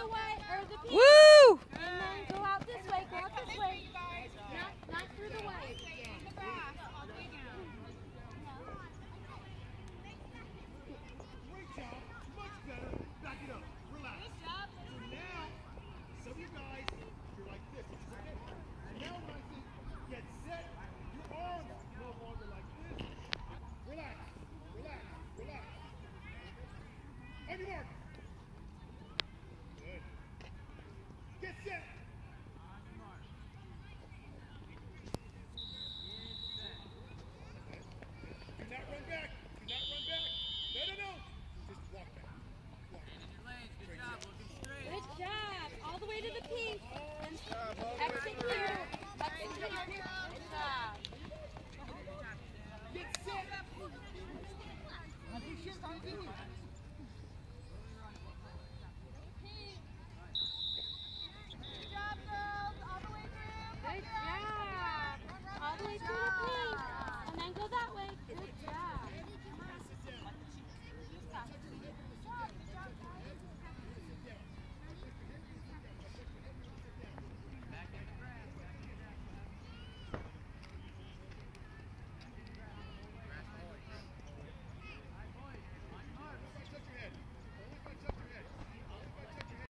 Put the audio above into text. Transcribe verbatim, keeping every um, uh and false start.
the white or the pink. Woo! And then go out this way. Go out this way. Not, not through the white. Great job. Much better. Back it up. Relax. Good job. So now, some of you guys, you're like this. Which is okay. So now when I say get set, your arms no longer like this. Relax. Relax. Relax. On your mark. Good. Get set. Do not run back. Do not run back. No, no, no. Just walk back. Walk back. Good job, looking straight. Good job. All the way to the pink. And exit here. Exit here. Good job. Get set. Be sure to continue.